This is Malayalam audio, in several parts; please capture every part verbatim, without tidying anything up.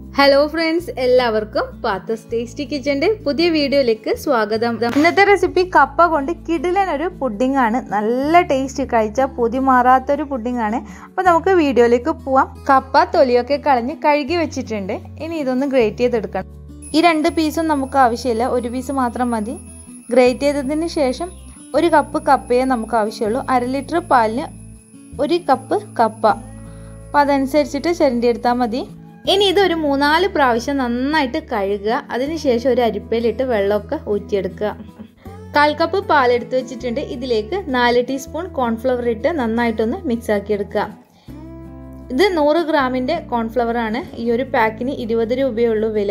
Hello friends, എല്ലാവർക്കും pathus tasty kitchen പുതിയ വീഡിയോയിലേക്ക് സ്വാഗതം. ഇന്നത്തെ റെസിപ്പി കപ്പ കൊണ്ട് കിടിലൻ ഒരു പുഡിംഗ് ആണ്. നല്ല ടേസ്റ്റ്, കഴിച്ചാൽ പൊതി മാറാത്ത ഒരു പുഡിംഗ് ആണ്. അപ്പോൾ നമുക്ക് വീഡിയോയിലേക്ക് പോവാം. കപ്പ തൊലിയൊക്കെ കളഞ്ഞ് കഴുകി വെച്ചിട്ടുണ്ട്. ഇനി ഇതൊന്ന് ഗ്രേറ്റ് ചെയ്തെടുക്കണം. ഈ രണ്ട് പീസും നമുക്ക് ആവശ്യമില്ല, ഒരു പീസ് മാത്രം മതി. ഗ്രേറ്റ് ചെയ്തതിന് ശേഷം ഒരു കപ്പ് കപ്പയെ നമുക്ക് ആവശ്യമുള്ളൂ. അര ലിറ്റർ പാലിന് ഒരു കപ്പ് കപ്പ. അപ്പോൾ അതനുസരിച്ചിട്ട് ചിരണ്ടിയെടുത്താൽ മതി. ഇനി ഇതൊരു മൂന്നാല് പ്രാവശ്യം നന്നായിട്ട് കഴുകുക. അതിനുശേഷം ഒരു അരിപ്പയിലിട്ട് വെള്ളമൊക്കെ ഊറ്റിയെടുക്കുക. കാൽ കപ്പ് പാലെടുത്ത് വെച്ചിട്ടുണ്ട്. ഇതിലേക്ക് നാല് ടീസ്പൂൺ കോൺഫ്ലവർ ഇട്ട് നന്നായിട്ടൊന്ന് മിക്സ് ആക്കിയെടുക്കുക. ഇത് നൂറ് ഗ്രാമിൻ്റെ കോൺഫ്ലവർ ആണ്. ഈ ഒരു പാക്കിന് ഇരുപത് രൂപയുള്ളൂ വില.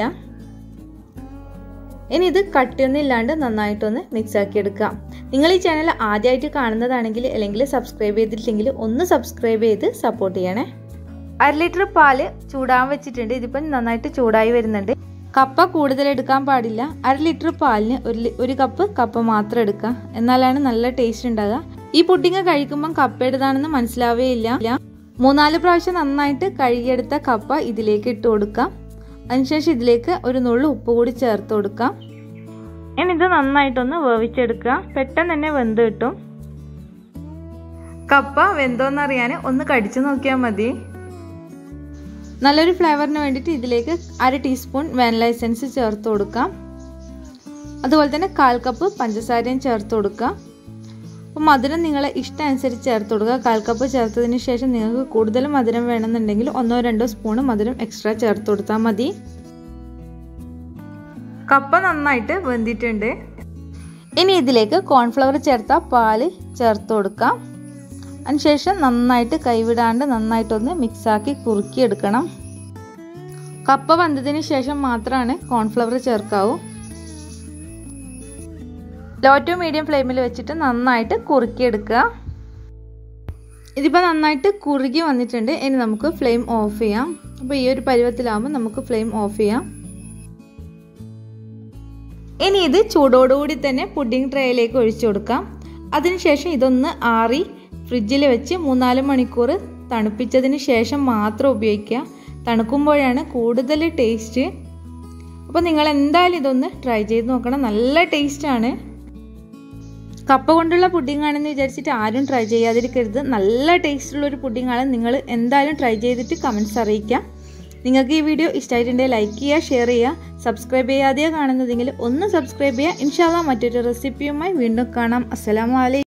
ഇനി ഇത് കട്ടിയൊന്നും ഇല്ലാണ്ട് നന്നായിട്ടൊന്ന് മിക്സ് ആക്കിയെടുക്കുക. നിങ്ങൾ ഈ ചാനൽ ആദ്യമായിട്ട് കാണുന്നതാണെങ്കിൽ അല്ലെങ്കിൽ സബ്സ്ക്രൈബ് ചെയ്തിട്ടില്ലെങ്കിൽ ഒന്ന് സബ്സ്ക്രൈബ് ചെയ്ത് സപ്പോർട്ട് ചെയ്യണേ. അര ലിറ്റർ പാല് ചൂടാൻ വെച്ചിട്ടുണ്ട്. ഇതിപ്പം നന്നായിട്ട് ചൂടായി വരുന്നുണ്ട്. കപ്പ കൂടുതൽ എടുക്കാൻ പാടില്ല. അര ലിറ്റർ പാലിന് ഒരു ഒരു കപ്പ് കപ്പ മാത്രം എടുക്കുക, എന്നാലാണ് നല്ല ടേസ്റ്റ് ഉണ്ടാകുക. ഈ പുഡിംഗ് കഴിക്കുമ്പം കപ്പയുടേതാണെന്ന് മനസ്സിലാവുകയില്ല. മൂന്നാല് പ്രാവശ്യം നന്നായിട്ട് കഴുകിയെടുത്ത കപ്പ ഇതിലേക്ക് ഇട്ട് കൊടുക്കാം. അതിനുശേഷം ഇതിലേക്ക് ഒരു നുള്ളു ഉപ്പ് കൂടി ചേർത്ത് കൊടുക്കാം. ഇനി ഇത് നന്നായിട്ടൊന്ന് വേവിച്ചെടുക്കുക. പെട്ടെന്ന് തന്നെ വെന്ത് കിട്ടും. കപ്പ വെന്തോന്നറിയാൻ ഒന്ന് കടിച്ചു നോക്കിയാൽ മതി. നല്ലൊരു ഫ്ലേവറിന് വേണ്ടിയിട്ട് ഇതിലേക്ക് അര ടീസ്പൂൺ വാനില എസൻസ് ചേർത്ത് കൊടുക്കാം. അതുപോലെ തന്നെ കാൽ കപ്പ് പഞ്ചസാരയും ചേർത്ത് കൊടുക്കുക. അപ്പോൾ മധുരം നിങ്ങളെ ഇഷ്ടം അനുസരിച്ച് ചേർത്ത് കൊടുക്കുക. കാൽ കപ്പ് ചേർത്തതിന് ശേഷം നിങ്ങൾക്ക് കൂടുതൽ മധുരം വേണമെന്നുണ്ടെങ്കിൽ ഒന്നോ രണ്ടോ സ്പൂൺ മധുരം എക്സ്ട്രാ ചേർത്ത് കൊടുത്താൽ മതി. കപ്പ നന്നായിട്ട് വെന്തിട്ടുണ്ട്. ഇനി ഇതിലേക്ക് കോൺഫ്ലവർ ചേർത്ത പാല് ചേർത്ത് കൊടുക്കാം. അതിനുശേഷം നന്നായിട്ട് കൈവിടാണ്ട് നന്നായിട്ടൊന്ന് മിക്സാക്കി കുറുക്കിയെടുക്കണം. കപ്പ വെന്തതിന് ശേഷം മാത്രമാണ് കോൺഫ്ലവർ ചേർക്കാവൂ. ലോ ടു മീഡിയം ഫ്ലെയിമിൽ വെച്ചിട്ട് നന്നായിട്ട് കുറുക്കിയെടുക്കുക. ഇതിപ്പോൾ നന്നായിട്ട് കുറുകി വന്നിട്ടുണ്ട്. ഇനി നമുക്ക് ഫ്ലെയിം ഓഫ് ചെയ്യാം. അപ്പോൾ ഈ ഒരു പരുവത്തിലാകുമ്പോൾ നമുക്ക് ഫ്ലെയിം ഓഫ് ചെയ്യാം. ഇനി ഇത് ചൂടോടുകൂടി തന്നെ പുഡിംഗ് ട്രേയിലേക്ക് ഒഴിച്ചു കൊടുക്കാം. അതിനുശേഷം ഇതൊന്ന് ആറി ഫ്രിഡ്ജിൽ വെച്ച് മൂന്നാല് മണിക്കൂർ തണുപ്പിച്ചതിന് ശേഷം മാത്രം ഉപയോഗിക്കുക. തണുക്കുമ്പോഴാണ് കൂടുതൽ ടേസ്റ്റ്. അപ്പോൾ നിങ്ങൾ എന്തായാലും ഇതൊന്ന് ട്രൈ ചെയ്ത് നോക്കണം. നല്ല ടേസ്റ്റാണ്. കപ്പ കൊണ്ടുള്ള പുഡിംഗ് ആണെന്ന് വിചാരിച്ചിട്ട് ആരും ട്രൈ ചെയ്യാതിരിക്കരുത്. നല്ല ടേസ്റ്റുള്ളൊരു പുഡിംഗ് ആണ്. നിങ്ങൾ എന്തായാലും ട്രൈ ചെയ്തിട്ട് കമൻറ്റ്സ് അറിയിക്കുക. നിങ്ങൾക്ക് ഈ വീഡിയോ ഇഷ്ടമായിട്ടുണ്ടെങ്കിൽ ലൈക്ക് ചെയ്യുക, ഷെയർ ചെയ്യുക. സബ്സ്ക്രൈബ് ചെയ്യാതെയാണ് കാണുന്നതെങ്കിൽ ഒന്ന് സബ്സ്ക്രൈബ് ചെയ്യുക. ഇൻഷാ അല്ലാഹ് മറ്റൊരു റെസിപ്പിയുമായി വീണ്ടും കാണാം. അസ്സലാമു അലൈക്കും.